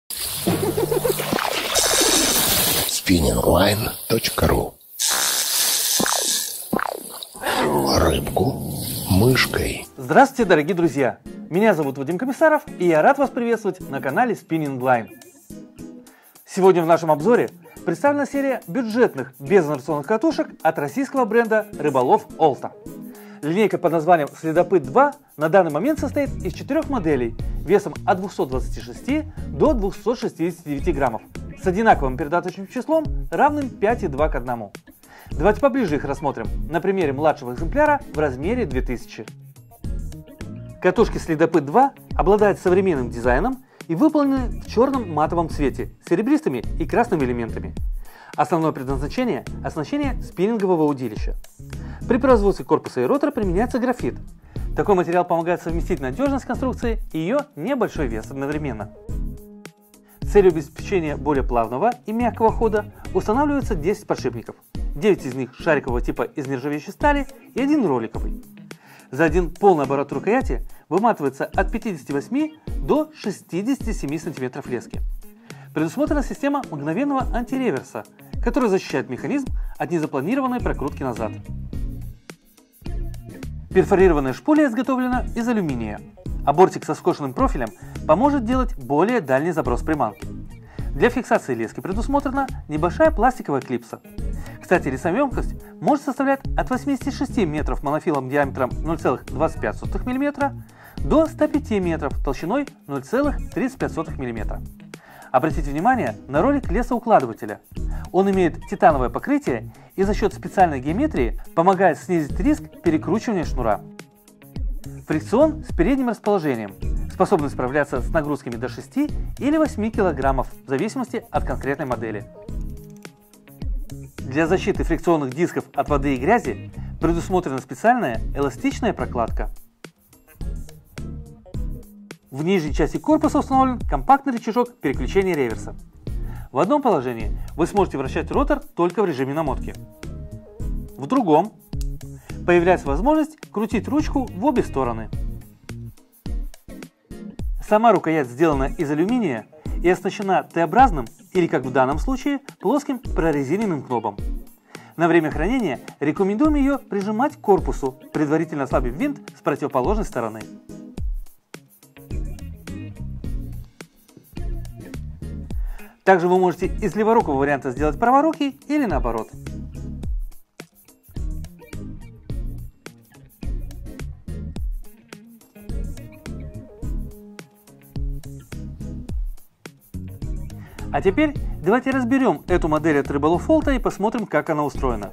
spinningline.ru. Рыбку мышкой. Здравствуйте, дорогие друзья! Меня зовут Вадим Комиссаров, и я рад вас приветствовать на канале Spinning Line. Сегодня в нашем обзоре представлена серия бюджетных безинерционных катушек от российского бренда Рыболов Олта. Линейка под названием Следопыт 2 на данный момент состоит из 4 моделей весом от 226 до 269 граммов с одинаковым передаточным числом, равным 5,2 к 1. Давайте поближе их рассмотрим на примере младшего экземпляра в размере 2000. Катушки Следопыт 2 обладают современным дизайном и выполнены в черном матовом цвете с серебристыми и красными элементами. Основное предназначение – оснащение спиннингового удилища. При производстве корпуса и ротора применяется графит. Такой материал помогает совместить надежность конструкции и ее небольшой вес одновременно. С целью обеспечения более плавного и мягкого хода устанавливается 10 подшипников. 9 из них шарикового типа из нержавеющей стали и 1 роликовый. За один полный оборот рукояти выматывается от 58 до 67 см лески. Предусмотрена система мгновенного антиреверса, которая защищает механизм от незапланированной прокрутки назад. Перфорированная шпуля изготовлена из алюминия, а бортик со скошенным профилем поможет делать более дальний заброс приманки. Для фиксации лески предусмотрена небольшая пластиковая клипса. Кстати, лесоемкость может составлять от 86 метров монофилом диаметром 0,25 мм до 105 метров толщиной 0,35 мм. Обратите внимание на ролик лесоукладывателя. Он имеет титановое покрытие и за счет специальной геометрии помогает снизить риск перекручивания шнура. Фрикцион с передним расположением, способный справляться с нагрузками до 6 или 8 кг в зависимости от конкретной модели. Для защиты фрикционных дисков от воды и грязи предусмотрена специальная эластичная прокладка. В нижней части корпуса установлен компактный рычажок переключения реверса. В одном положении вы сможете вращать ротор только в режиме намотки. В другом появляется возможность крутить ручку в обе стороны. Сама рукоять сделана из алюминия и оснащена Т-образным или, как в данном случае, плоским прорезиненным кнопом. На время хранения рекомендуем ее прижимать к корпусу, предварительно ослабив винт с противоположной стороны. Также вы можете из леворукого варианта сделать праворукий или наоборот. А теперь давайте разберем эту модель от Рыболов Олта и посмотрим, как она устроена.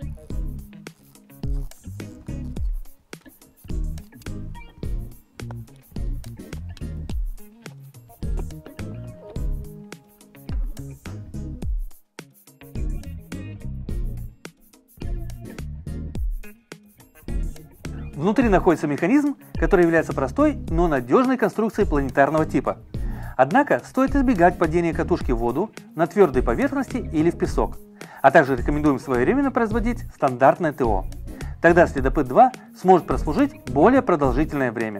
Внутри находится механизм, который является простой, но надежной конструкцией планетарного типа. Однако стоит избегать падения катушки в воду, на твердой поверхности или в песок. А также рекомендуем своевременно производить стандартное ТО. Тогда Следопыт 2 сможет прослужить более продолжительное время.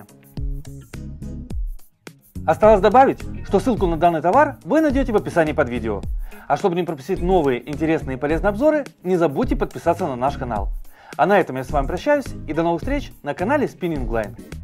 Осталось добавить, что ссылку на данный товар вы найдете в описании под видео. А чтобы не пропустить новые интересные и полезные обзоры, не забудьте подписаться на наш канал. А на этом я с вами прощаюсь и до новых встреч на канале Spinning Line.